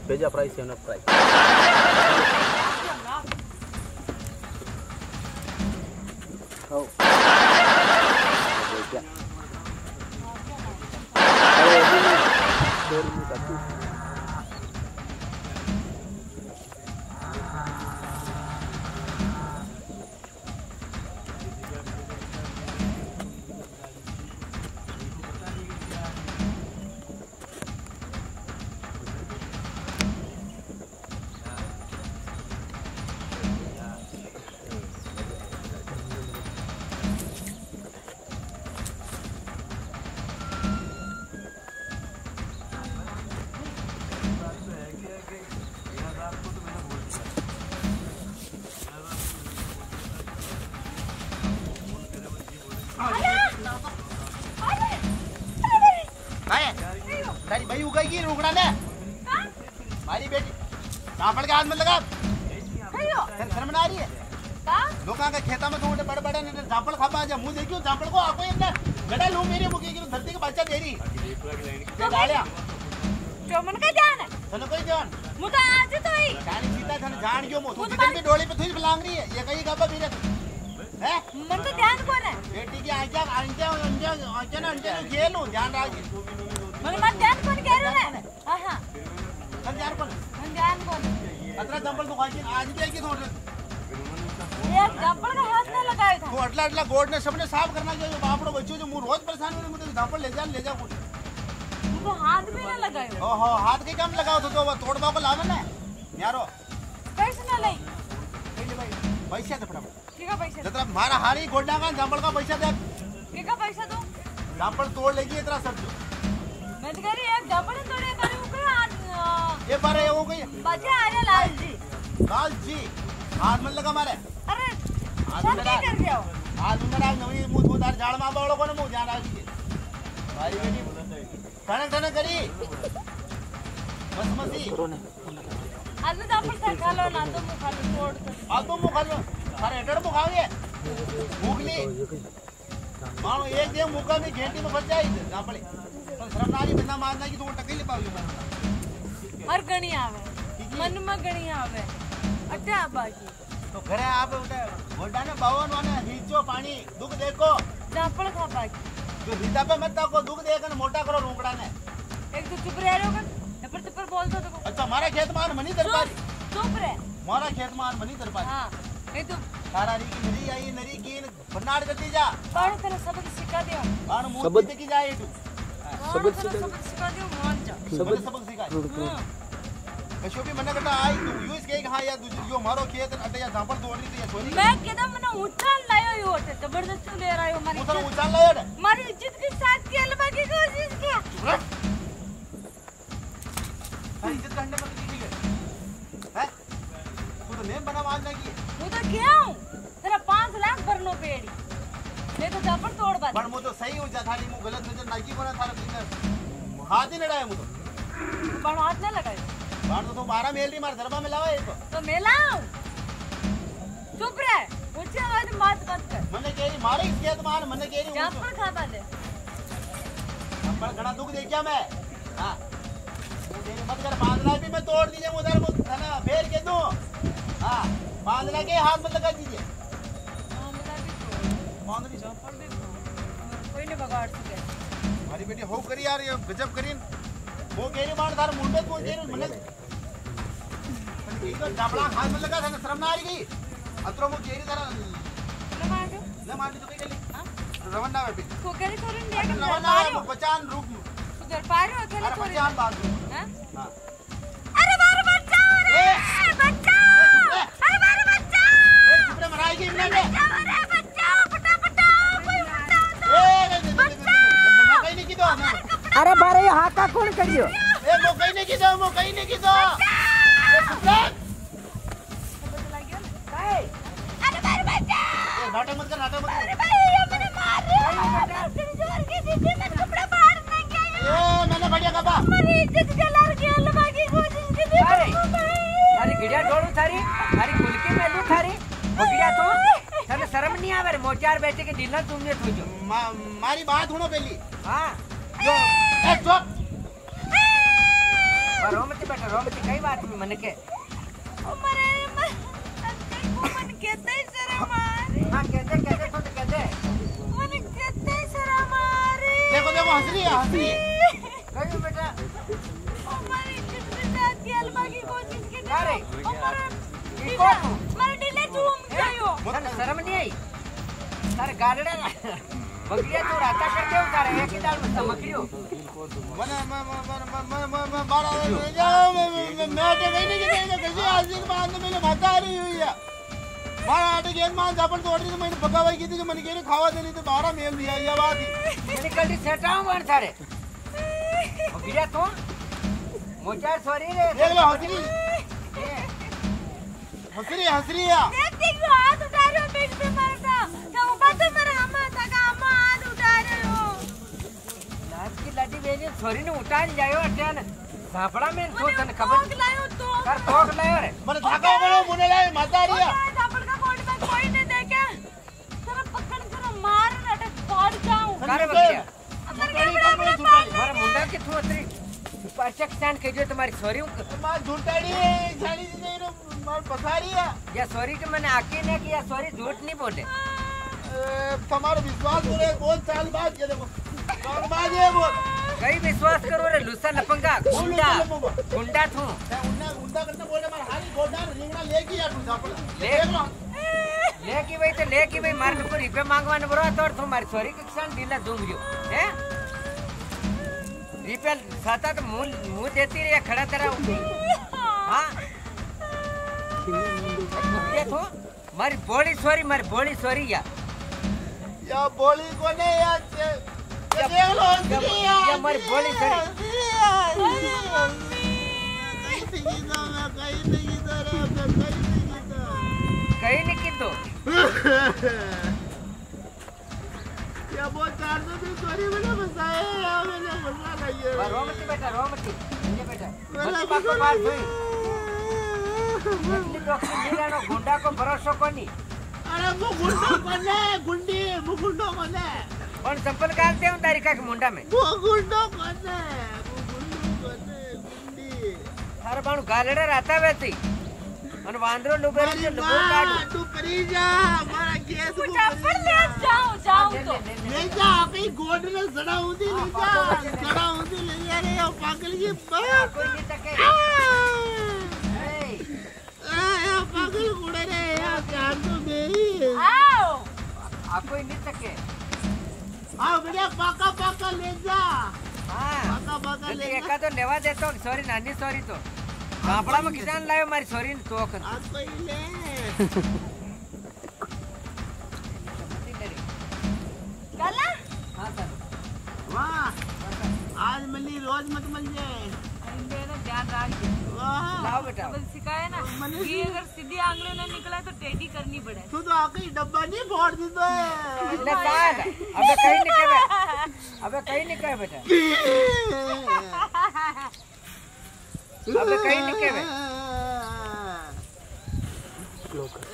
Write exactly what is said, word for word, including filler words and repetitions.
भेजा प्राइस है ना प्राइस खाओ क्या अरे ये दो मिनट तक भाई उगाएगी रुकना ने हमारी बेटी जापड़ के हाथ में लगा शर्म ना आ रही है लोगों के खेता में तो बड़े बड़े जापड़ खा जा मुंह देखियो जापड़ को आपको इतना गड़ा लो मेरी मुके की धरती का बच्चा दे रही तो गालियां चोमन का जान है तने कोई जान मुदा आज तो ही जान सीता थन जान क्यों मो तू जितन की डोली पे थुई बलांग रही है ये कहीं गप्पा बीरे है मन तो ध्यान कौन है बेटी की आंखें आंखें आंखें आंखें ना आंखें खेल लो ध्यान रख मगर मन ध्यान कौन कह रहा है हां हां मन ध्यान कौन मन ध्यान कौन अतरा जंपल तो खाई आज भी आएगी थोड़े ये जंपल का हाथ ना लगाया था तो अटला अटला गोड ने सबने साफ करना चाहिए बापड़ो बच्चों जो मुंह रोज परेशान होने मुझे जंपल ले जा ले जा कुछ तो हाथ भी ना लगायो ओहो हाथ के कम लगाओ तो तो तोड़बा को लावे ना यारो कैसे ना लई पहले भाई पैसा दे फटाफट ठीक है पैसा जतरा मारा हारी गोडा का जंपल का पैसा दे ठीक है पैसा दो जंपल तोड़ लेगी इतना सब मैं तो कह रही एक जंपल तोड़े करे ऊपर हाथ ये बारे हो गई बच्चा आ रहा लाल जी लाल जी हाथ में लगा मारे अरे सब क्या कर गया हाथ में लगा नवी मुंह मुदार झाड़ मा बावड़ो को मुंह ध्यान रखिए भाई बेटी ठनक ठनक करी बस मसी आज में जंपल से खा लो ना तो मुंह खा लो तोड़ दो आ तो मुंह खा लो अरे एडड़ मुंह खाओगे भूखली मानो एक दिन मुका में घेंटी में फंस जाए जापड़े तो शर्म नारी बिना मारना की तो टकई ले पाओगे हर गणी आवे मन में गणी आवे अच्छा बाकी तो घरे आप उठे गोडा ने बावन वाने हीचो पानी दुख देखो जापड़ खा बाकी जो रीता पे मत को दुख देखन मोटा करो रोकड़ा ने एक तो चुप रह रहे हो ऊपर ऊपर बोल दो तो अच्छा हमारा खेत मान मनी दरबारी चुप रह हमारा खेत मान मनी दरबारी हां नहीं तो सारा री की नरी आई नरी की भरनाड़ करती जा बाण तेरा सबक सिखा दियो बाण मुंह की जाए तू सबक सिखा दियो मान जा सबक सबक सिखा कशो भी मना करता आई तू यूं इसके हां या जो मारो खेत अटे या जापड़ तोड़ रही तो ये सोनी मैं केदा मने उछाल लायो यो होते जबरदस्ती ले रहा हो मारी उछाल उछाल लायो रे मारी इज्जत के साथ खेलवा की कोशिश किया भाई इज्जत करने पर की है हैं तू तो नेम बना मारना की वो तो क्या हूं तेरा पाँच लाख भरनो पेड़ी ये तो जापड़ तोड़ बा पर मु तो सही हो जा थाली मु गलत नजर नाकी कोना थारा दिन हाथ ही नड़ाए मु तो बाण हाथ ना लगायो बाण तो बारह मेल री मार दरबा में लावा एक तो मेलाओ चुप रह ऊंची आवाज में बात मत कर मने केरी मारे इस खेत मान मने केरी जापड़ खा बाले पर घना दुख देखिया मैं हां तेरे मत कर बांधना भी मैं तोड़ दीजिए उधर वो ना फेर के दूं हां बांधना के हाथ में लगा दीजिए बांधना भी तो बांधनी जापड़ भी कोई नहीं बगाड़ सके हमारी बेटी हो करी यार ये गजब करी वो केरी बाण थार मुंडे को केरी मने ये तो डबला हाथ में लगा था शर्म ना आ रही अतरो मु केरी थारा ले मार दो ले मार तो कई गली हां रवन ना बेटी को केरी थोड़ी ले के रवन ना पहचान रूप उधर पारो अकेले अरे थोड़ी पहचान बात हां हां अरे मारो बच्चा रे बच्चा अरे मारो बच्चा ए चुप रे मराएगी इमने ने अरे बच्चा पटा पटा कोई बच्चा ए बच्चा मैं कहीं नहीं की दो अरे बारे हाका कौन करियो ए मो कहीं नहीं की दो मो कहीं नहीं की दो अरे मारो बच्चा ए नाटक मत कर नाटक मत कर अरे भाई ये मैंने मार रहा है जोर की दीदी मैं कपड़ा फाड़ नहीं गया ए मैंने बढ़िया कहा मेरी इज्जत जला के हलवा की कोशिश की थी अरे गिड़िया डोलू थारी थारी कुलकी मेलू थारी हो गिड़िया तो थाने शर्म नहीं आवे मोचार बेटे के दिल तुमने थोजो मारी बात सुनो पहली हां जो ए चुप रो मत बैठो रोमती कई बात में मन के ओ मरे मन मन कहते शर्म आ रही हां कहते कहते तो कहते मन कहते शर्म आ रही देखो देखो हंस रही है हंस रही है कहियो बेटा ओ मरे कितने तेलमा की कोशिश की अरे ओ मरे ई को मरे ढीले झूम गयो तने शर्म नहीं आई तारे गालड़े बकरिया तो राता करते हो तारे एक ही दाल में समकरियो मने म म म म म बारा जाओ मैं तो नहीं कि नहीं कैसे आज के बाद में माता आ रही हुई है बारा आटे गेंद मान जापन तोड़ दी तो मैंने पकावाई की थी जो मैंने केरे खावा देनी तो बारा मेल दिया ये बात ही मैंने कल सेटाऊं बन सारे बकरिया तो मोचार सॉरी रे देख लो हंसरी हंसरी हंसरी है देख देख हाथ उठा रहे हो बीच में मरता क्या वो बात मेरा अम्मा तक अम्मा हाथ उठा रहे हो लाज की लाडी बेनी छोरी ने उठा ले जायो अटन झापड़ा में सोचन खबर ठोक लायो तो कर ठोक लायो रे मैंने धागा बनो मुने लाए माता आ रही है झापड़ का कोट में कोई नहीं देखे तेरा पकड़ तेरा मार नटे फाड़ जाऊं कर बकरिया अंदर क्या बड़ा बड़ा पाल मारा मुंडा के थू अतरी पाचक स्टैंड के जो तुम्हारी सॉरी मां झूठाड़ी है झाड़ी से नहीं रो मार पसारी है या सॉरी के मैंने आके ने किया सॉरी झूठ नहीं बोले तुम्हारा विश्वास हो रे बहुत साल बाद ये देखो साल बाद ये बोल कई विश्वास करो रे लुसा लपंगा गुंडा गुंडा थू उन्ना उन्ना करना बोले मार हारी गोडा रिंगना लेके आ तू झापड़ ले ले की भाई तो ले की भाई मार को रुपए मांगवाने बरो तो तुम्हारी सॉरी के किसान ढीला दूंग जो हैं रिपेल साता तो मुंह मुंह देती रे खड़ा तेरा हां ये तो मारी बॉडी सॉरी मारी बॉडी सॉरी या या बोली को नहीं या ये देख लो या या मारी बॉडी सॉरी कहीं नहीं कितो या वो चार सौ भी सॉरी मैंने फंसाए या मैंने फंसा नहीं है रोमती बेटा रोमती ये बेटा मत बात को बात हुई इतनी डॉक्टर नीलानो गुंडा को भरोसा कोनी अरे वो गुंडो कोने गुंडी वो गुंडो कोने और चप्पल गालते हूं तारिका के मुंडा में वो गुंडो कोने वो गुंडो कोने गुंडी थार बाणु गालड़े रहता वेती और वांदरो लुबेर जो लुबो काटू तू परी जा हमारा केस को झापड़ ले जाओ जाओ तो ले जा कहीं गोड में सड़ा होती ले जा सड़ा होती ले जा रे ओ पागल की बात कोई नहीं तके आ पागल गुड़े रे यार चार तो मेरी आओ आ कोई नहीं तके आओ बेटा पाका पाका ले जा हां पाका पाका ले एका तो लेवा देतो सॉरी नानी सॉरी तो कापड़ा में किसान लायो मारी सॉरी ने तो कर आज कोई ले काला हां सर वाह आज मिली रोज मत मंजे मेरा ध्यान रखिए वाह लाओ बेटा बस सिखाया ना कि अगर सीधी आंगलियों ना निकला तो टेढ़ी करनी पड़े तू तो आके डब्बा नहीं फोड़ दी तो ले साल अबे कहीं नहीं कहे अबे कहीं नहीं कहे बेटा अबे कहीं नहीं कहे